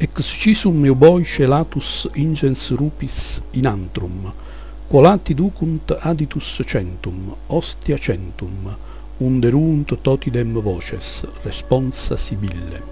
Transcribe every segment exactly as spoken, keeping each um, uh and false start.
Excisum euboi celatus ingens rupis in antrum, quolati ducunt aditus centum, ostia centum, underunt totidem voces, responsa Sibille.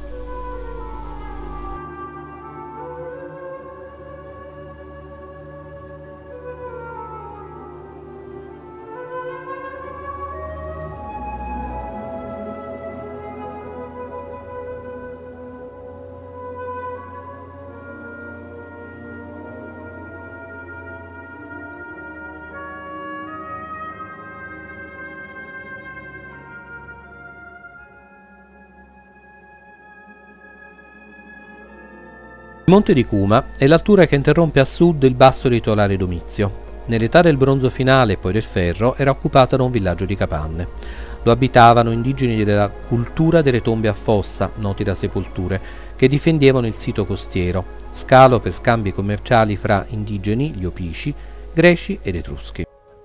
Il monte di Cuma è l'altura che interrompe a sud il basso litorale Domizio. Nell'età del bronzo finale e poi del ferro era occupata da un villaggio di capanne. Lo abitavano indigeni della cultura delle tombe a fossa, noti da sepolture, che difendevano il sito costiero, scalo per scambi commerciali fra indigeni, gli Opici, greci ed etruschi.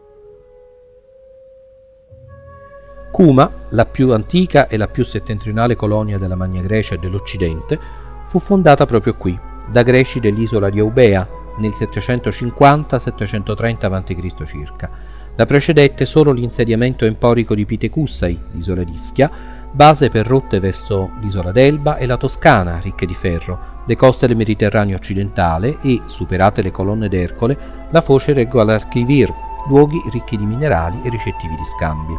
Cuma, la più antica e la più settentrionale colonia della Magna Grecia e dell'Occidente, fu fondata proprio qui, da greci dell'isola di Eubea nel settecentocinquanta settecentotrenta avanti Cristo circa. La precedette solo l'insediamento emporico di Pitecussai, l'isola di Ischia, base per rotte verso l'isola d'Elba e la Toscana, ricche di ferro, le coste del Mediterraneo occidentale e, superate le colonne d'Ercole, la foce del Guadalquivir, luoghi ricchi di minerali e ricettivi di scambi.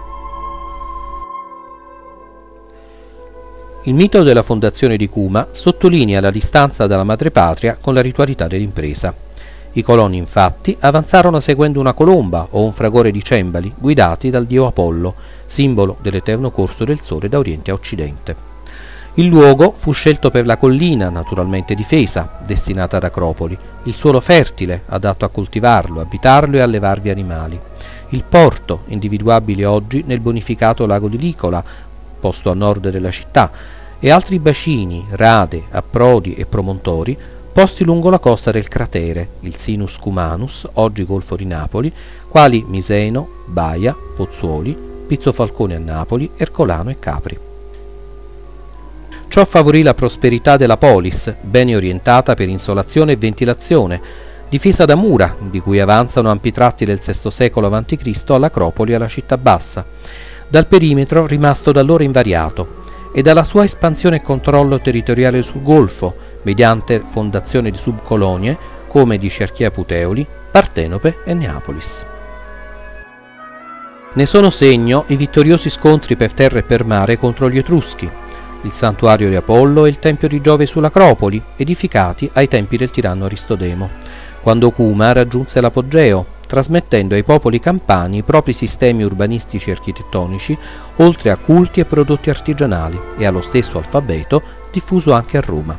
Il mito della fondazione di Cuma sottolinea la distanza dalla madrepatria con la ritualità dell'impresa. I coloni, infatti, avanzarono seguendo una colomba o un fragore di cembali guidati dal dio Apollo, simbolo dell'eterno corso del sole da oriente a occidente. Il luogo fu scelto per la collina, naturalmente difesa, destinata ad acropoli, il suolo fertile, adatto a coltivarlo, abitarlo e allevarvi animali, il porto, individuabile oggi nel bonificato lago di Licola, posto a nord della città, e altri bacini, rade, approdi e promontori posti lungo la costa del cratere, il Sinus Cumanus, oggi Golfo di Napoli, quali Miseno, Baia, Pozzuoli, Pizzofalcone a Napoli, Ercolano e Capri. Ciò favorì la prosperità della polis, bene orientata per insolazione e ventilazione, difesa da mura, di cui avanzano ampi tratti del sesto secolo avanti Cristo all'Acropoli e alla città bassa, dal perimetro rimasto da allora invariato, e dalla sua espansione e controllo territoriale sul Golfo, mediante fondazione di subcolonie come di Cerchia Puteoli, Partenope e Neapolis. Ne sono segno i vittoriosi scontri per terra e per mare contro gli Etruschi, il santuario di Apollo e il tempio di Giove sull'Acropoli, edificati ai tempi del tiranno Aristodemo, quando Cuma raggiunse l'apogeo, trasmettendo ai popoli campani i propri sistemi urbanistici e architettonici, oltre a culti e prodotti artigianali, e allo stesso alfabeto diffuso anche a Roma.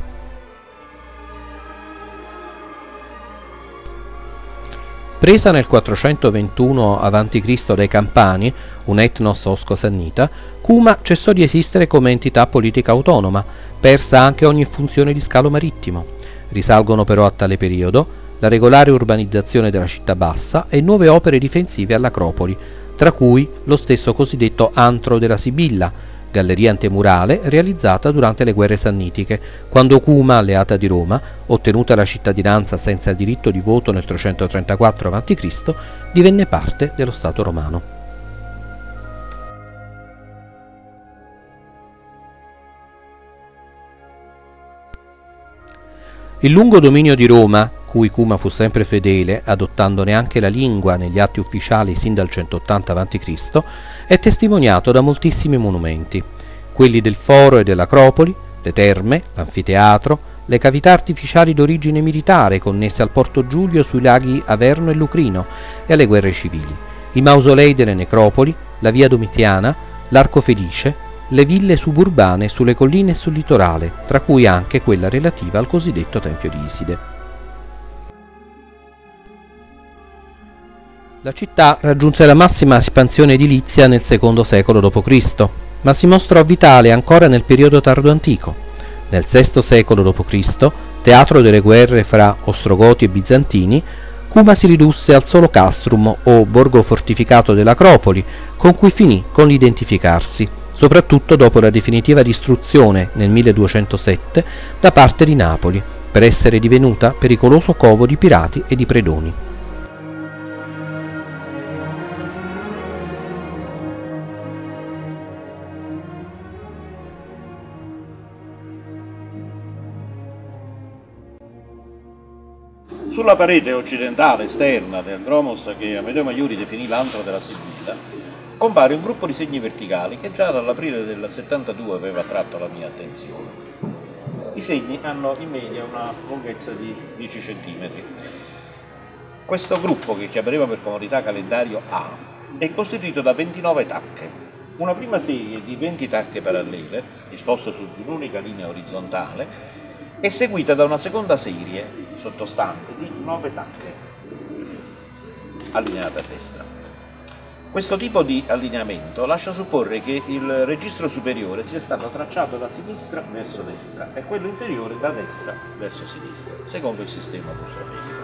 Presa nel quattrocentoventuno avanti Cristo dai Campani, un etnos osco-sannita, Cuma cessò di esistere come entità politica autonoma, persa anche ogni funzione di scalo marittimo. Risalgono però a tale periodo la regolare urbanizzazione della città bassa e nuove opere difensive all'Acropoli, tra cui lo stesso cosiddetto Antro della Sibilla, galleria antemurale realizzata durante le guerre sannitiche, quando Cuma, alleata di Roma, ottenuta la cittadinanza senza il diritto di voto nel trecentotrentaquattro avanti Cristo, divenne parte dello Stato romano. Il lungo dominio di Roma, cui Cuma fu sempre fedele, adottandone anche la lingua negli atti ufficiali sin dal centottanta avanti Cristo, è testimoniato da moltissimi monumenti, quelli del Foro e dell'Acropoli, le terme, l'anfiteatro, le cavità artificiali d'origine militare connesse al Porto Giulio sui laghi Averno e Lucrino e alle guerre civili, i mausolei delle necropoli, la via Domitiana, l'Arco Felice, le ville suburbane sulle colline e sul litorale, tra cui anche quella relativa al cosiddetto Tempio di Iside. La città raggiunse la massima espansione edilizia nel secondo secolo dopo Cristo, ma si mostrò vitale ancora nel periodo tardo-antico. Nel sesto secolo dopo Cristo, teatro delle guerre fra Ostrogoti e Bizantini, Cuma si ridusse al solo castrum o borgo fortificato dell'Acropoli, con cui finì con l'identificarsi, soprattutto dopo la definitiva distruzione nel milleduecentosette da parte di Napoli, per essere divenuta pericoloso covo di pirati e di predoni. Sulla parete occidentale esterna del dromos, che Amedeo Maiuri definì l'antro della Sibilla, compare un gruppo di segni verticali che già dall'aprile del settantadue aveva attratto la mia attenzione. I segni hanno in media una lunghezza di dieci centimetri. Questo gruppo, che chiameremo per comodità calendario A, è costituito da ventinove tacche. Una prima serie di venti tacche parallele, disposte su di un'unica linea orizzontale, è seguita da una seconda serie sottostante di nove tacche allineate a destra. Questo tipo di allineamento lascia supporre che il registro superiore sia stato tracciato da sinistra verso destra e quello inferiore da destra verso sinistra, secondo il sistema apostrofetico.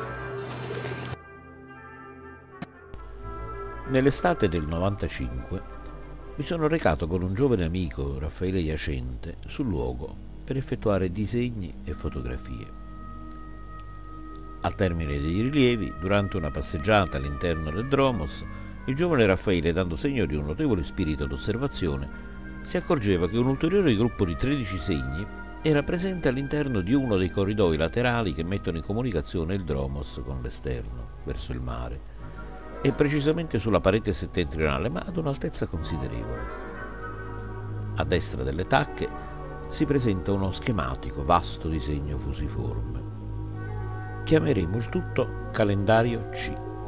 Nell'estate del novantacinque mi sono recato con un giovane amico, Raffaele Iacente, sul luogo per effettuare disegni e fotografie. Al termine dei rilievi, durante una passeggiata all'interno del dromos, il giovane Raffaele, dando segno di un notevole spirito d'osservazione, si accorgeva che un ulteriore gruppo di tredici segni era presente all'interno di uno dei corridoi laterali che mettono in comunicazione il dromos con l'esterno, verso il mare, e precisamente sulla parete settentrionale, ma ad un'altezza considerevole. A destra delle tacche si presenta uno schematico, vasto disegno fusiforme. Chiameremo il tutto calendario C.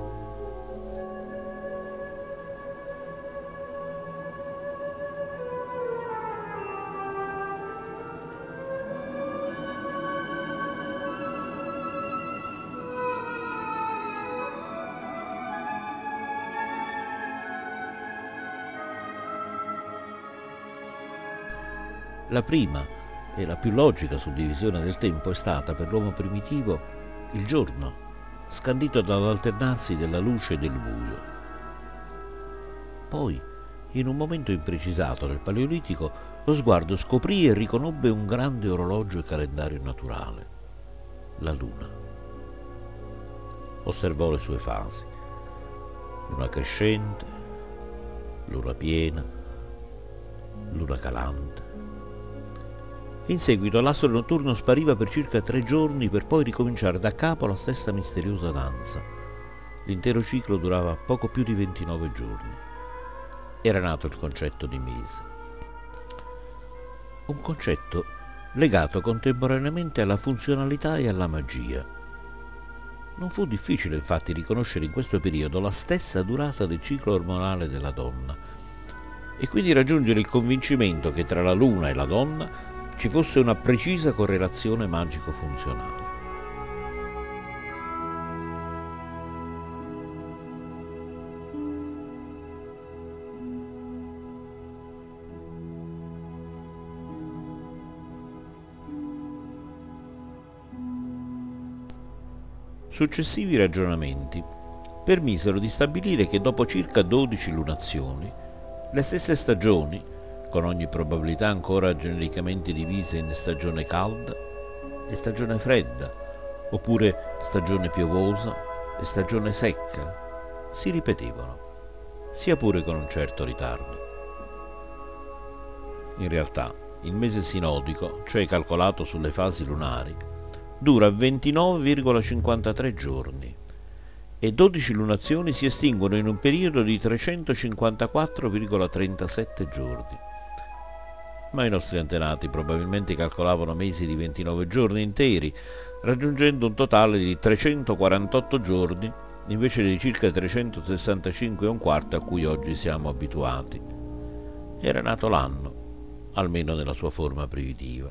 La prima e la più logica suddivisione del tempo è stata per l'uomo primitivo il giorno, scandito dall'alternarsi della luce e del buio. Poi, in un momento imprecisato del Paleolitico, lo sguardo scoprì e riconobbe un grande orologio e calendario naturale, la luna. Osservò le sue fasi: luna crescente, luna piena, luna calante. In seguito l'astro notturno spariva per circa tre giorni per poi ricominciare da capo la stessa misteriosa danza. L'intero ciclo durava poco più di ventinove giorni. Era nato il concetto di mese. Un concetto legato contemporaneamente alla funzionalità e alla magia. Non fu difficile infatti riconoscere in questo periodo la stessa durata del ciclo ormonale della donna e quindi raggiungere il convincimento che tra la luna e la donna ci fosse una precisa correlazione magico-funzionale. Successivi ragionamenti permisero di stabilire che dopo circa dodici lunazioni, le stesse stagioni, con ogni probabilità ancora genericamente divise in stagione calda e stagione fredda, oppure stagione piovosa e stagione secca, si ripetevano, sia pure con un certo ritardo. In realtà, il mese sinodico, cioè calcolato sulle fasi lunari, dura ventinove virgola cinquantatré giorni e dodici lunazioni si estinguono in un periodo di trecentocinquantaquattro virgola trentasette giorni. Ma i nostri antenati probabilmente calcolavano mesi di ventinove giorni interi, raggiungendo un totale di trecentoquarantotto giorni invece dei circa trecentosessantacinque e un quarto a cui oggi siamo abituati. Era nato l'anno, almeno nella sua forma primitiva.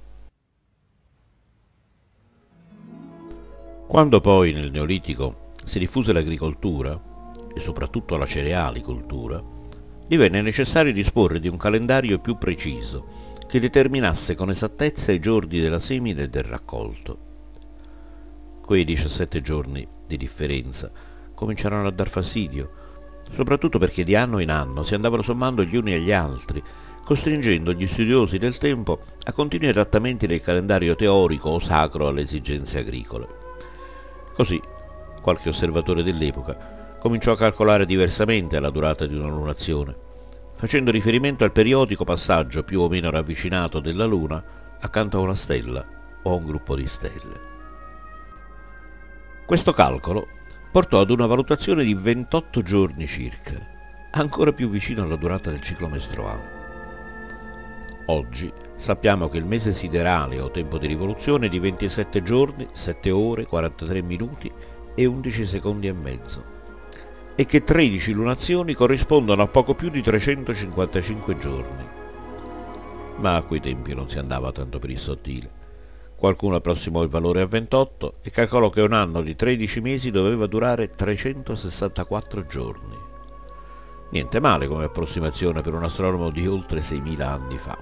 Quando poi nel Neolitico si diffuse l'agricoltura, e soprattutto la cerealicoltura, divenne necessario disporre di un calendario più preciso che determinasse con esattezza i giorni della semina e del raccolto. Quei diciassette giorni di differenza cominciarono a dar fastidio soprattutto perché di anno in anno si andavano sommando gli uni agli altri, costringendo gli studiosi del tempo a continui adattamenti del calendario teorico o sacro alle esigenze agricole. Così, qualche osservatore dell'epoca cominciò a calcolare diversamente la durata di una lunazione, facendo riferimento al periodico passaggio più o meno ravvicinato della Luna accanto a una stella o a un gruppo di stelle. Questo calcolo portò ad una valutazione di ventotto giorni circa, ancora più vicino alla durata del ciclo mestruale. Oggi sappiamo che il mese siderale o tempo di rivoluzione è di ventisette giorni, sette ore, quarantatré minuti e undici secondi e mezzo, e che tredici lunazioni corrispondono a poco più di trecentocinquantacinque giorni. Ma a quei tempi non si andava tanto per il sottile. Qualcuno approssimò il valore a ventotto e calcolò che un anno di tredici mesi doveva durare trecentosessantaquattro giorni. Niente male come approssimazione per un astronomo di oltre seimila anni fa.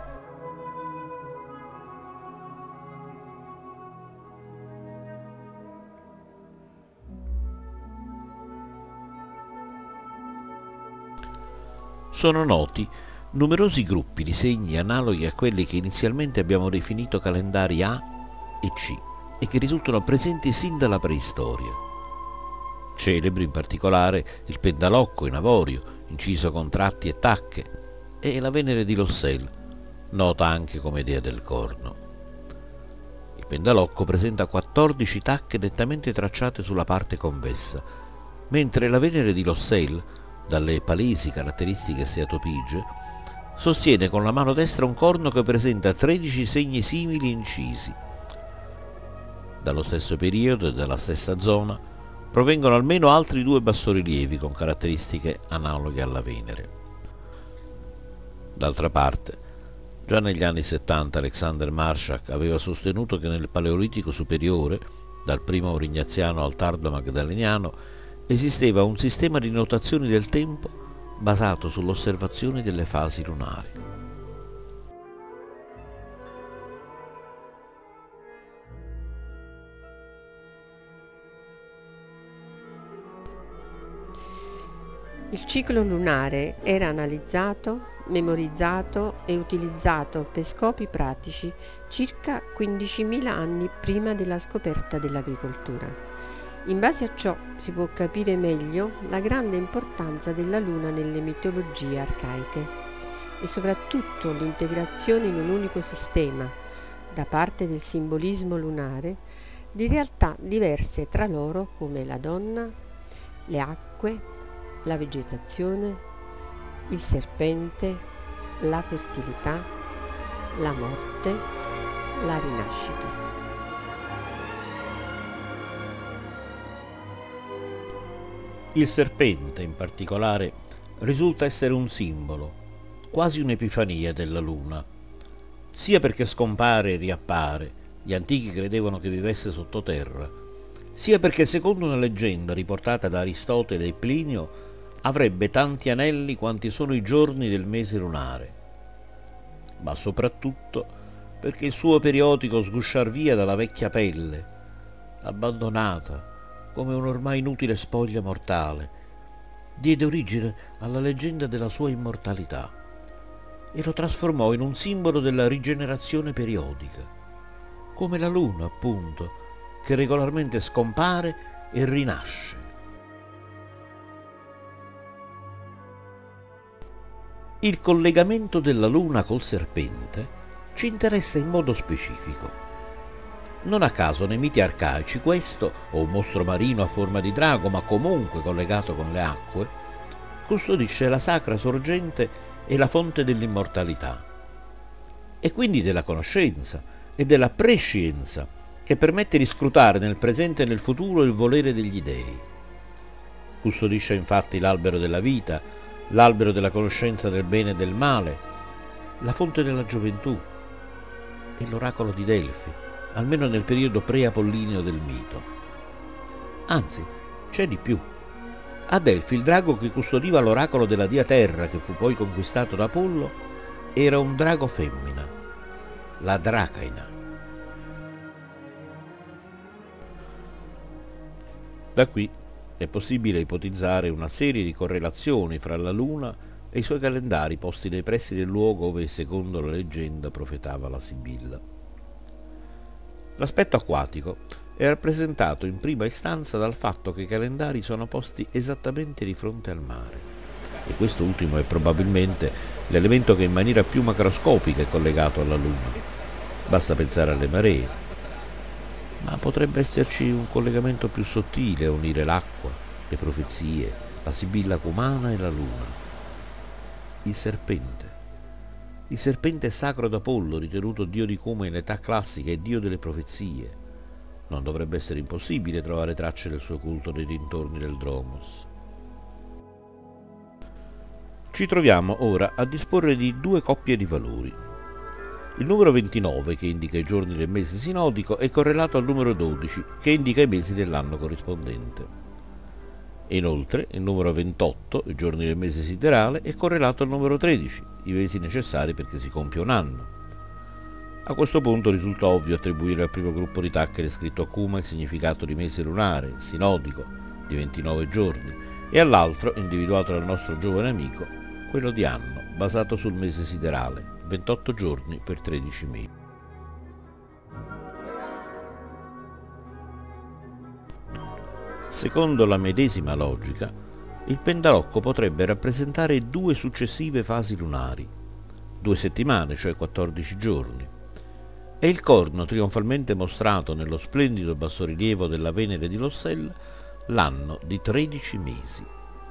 Sono noti numerosi gruppi di segni analoghi a quelli che inizialmente abbiamo definito calendari A e C e che risultano presenti sin dalla preistoria. Celebri in particolare il pendalocco in avorio, inciso con tratti e tacche, e la Venere di Lossel, nota anche come dea del corno. Il pendalocco presenta quattordici tacche nettamente tracciate sulla parte convessa, mentre la Venere di Lossel, dalle palesi caratteristiche steatopigie, sostiene con la mano destra un corno che presenta tredici segni simili incisi. Dallo stesso periodo e dalla stessa zona provengono almeno altri due bassorilievi con caratteristiche analoghe alla Venere. D'altra parte, già negli anni settanta Alexander Marshak aveva sostenuto che nel Paleolitico superiore, dal primo Aurignaziano al tardo Magdaleniano, esisteva un sistema di notazioni del tempo basato sull'osservazione delle fasi lunari. Il ciclo lunare era analizzato, memorizzato e utilizzato per scopi pratici circa quindicimila anni prima della scoperta dell'agricoltura. In base a ciò si può capire meglio la grande importanza della Luna nelle mitologie arcaiche e soprattutto l'integrazione in un unico sistema, da parte del simbolismo lunare, di realtà diverse tra loro come la donna, le acque, la vegetazione, il serpente, la fertilità, la morte, la rinascita. Il serpente, in particolare, risulta essere un simbolo, quasi un'epifania della Luna, sia perché scompare e riappare, gli antichi credevano che vivesse sottoterra, sia perché secondo una leggenda riportata da Aristotele e Plinio avrebbe tanti anelli quanti sono i giorni del mese lunare, ma soprattutto perché il suo periodico sgusciar via dalla vecchia pelle, abbandonata come un'ormai inutile spoglia mortale, diede origine alla leggenda della sua immortalità e lo trasformò in un simbolo della rigenerazione periodica, come la luna, appunto, che regolarmente scompare e rinasce. Il collegamento della luna col serpente ci interessa in modo specifico. Non a caso nei miti arcaici questo, o un mostro marino a forma di drago, ma comunque collegato con le acque, custodisce la sacra sorgente e la fonte dell'immortalità, e quindi della conoscenza e della prescienza, che permette di scrutare nel presente e nel futuro il volere degli dei. Custodisce infatti l'albero della vita, l'albero della conoscenza del bene e del male, la fonte della gioventù e l'oracolo di Delfi, almeno nel periodo pre-apollineo del mito. Anzi, c'è di più. A Delfi il drago che custodiva l'oracolo della Dia Terra, che fu poi conquistato da Apollo, era un drago femmina, la Dracaina. Da qui è possibile ipotizzare una serie di correlazioni fra la Luna e i suoi calendari posti nei pressi del luogo dove, secondo la leggenda, profetava la Sibilla. L'aspetto acquatico è rappresentato in prima istanza dal fatto che i calendari sono posti esattamente di fronte al mare, e questo ultimo è probabilmente l'elemento che in maniera più macroscopica è collegato alla Luna. Basta pensare alle maree, ma potrebbe esserci un collegamento più sottile a unire l'acqua, le profezie, la Sibilla cumana e la Luna. Il serpente. Il serpente sacro d'Apollo, ritenuto dio di Cuma in età classica e dio delle profezie. Non dovrebbe essere impossibile trovare tracce del suo culto nei dintorni del Dromos. Ci troviamo ora a disporre di due coppie di valori. Il numero ventinove, che indica i giorni del mese sinodico, è correlato al numero dodici, che indica i mesi dell'anno corrispondente. E inoltre il numero ventotto, i giorni del mese siderale, è correlato al numero tredici, i mesi necessari perché si compie un anno. A questo punto risulta ovvio attribuire al primo gruppo di tacche scritto a Cuma il significato di mese lunare, sinodico, di ventinove giorni, e all'altro, individuato dal nostro giovane amico, quello di anno, basato sul mese siderale, ventotto giorni per tredici mesi. Secondo la medesima logica, il pendalocco potrebbe rappresentare due successive fasi lunari, due settimane, cioè quattordici giorni, e il corno trionfalmente mostrato nello splendido bassorilievo della Venere di Lossella l'anno di tredici mesi.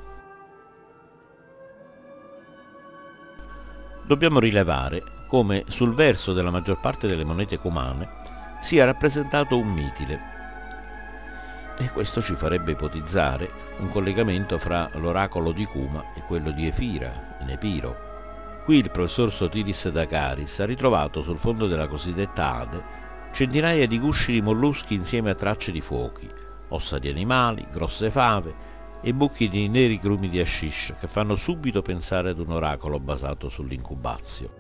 Dobbiamo rilevare come sul verso della maggior parte delle monete cumane sia rappresentato un mitile, e questo ci farebbe ipotizzare un collegamento fra l'oracolo di Cuma e quello di Efira, in Epiro. Qui il professor Sotiris Dakaris ha ritrovato sul fondo della cosiddetta Ade centinaia di gusci di molluschi insieme a tracce di fuochi, ossa di animali, grosse fave e buchi di neri grumi di hashish che fanno subito pensare ad un oracolo basato sull'incubazio.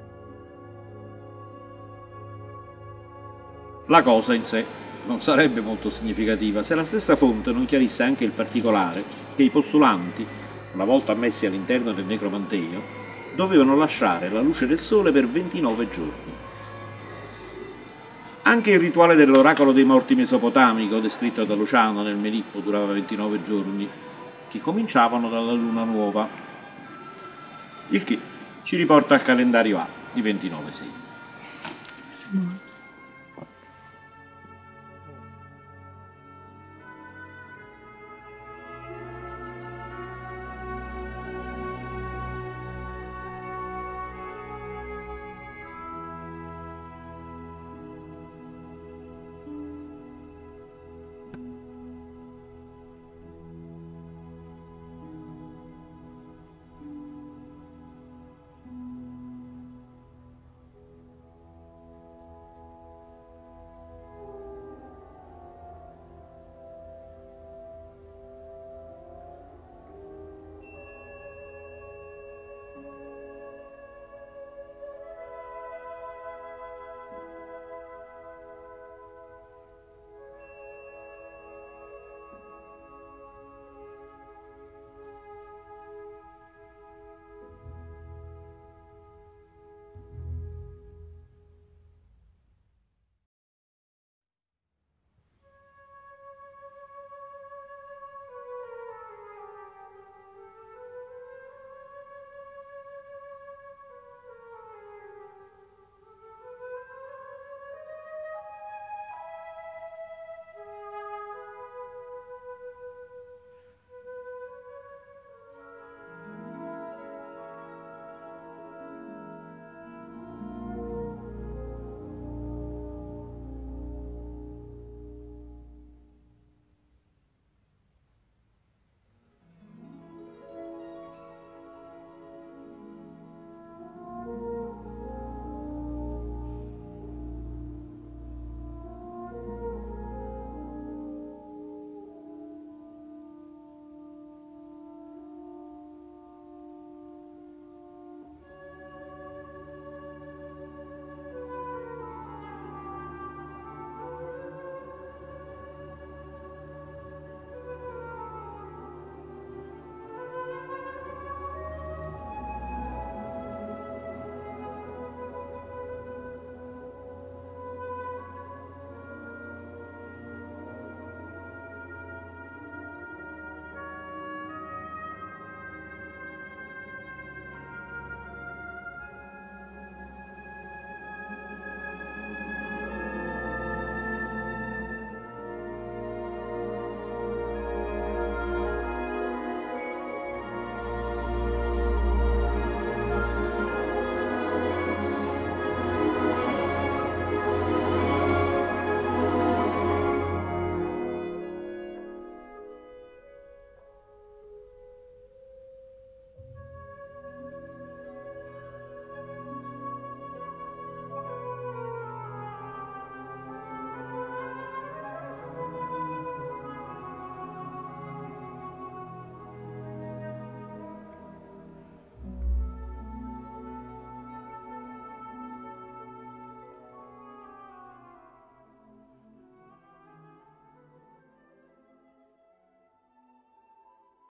La cosa in sé non sarebbe molto significativa se la stessa fonte non chiarisse anche il particolare che i postulanti, una volta ammessi all'interno del necromanteo, dovevano lasciare la luce del sole per ventinove giorni. Anche il rituale dell'oracolo dei morti mesopotamico, descritto da Luciano nel Melippo, durava ventinove giorni, che cominciavano dalla luna nuova, il che ci riporta al calendario A di ventinove segni.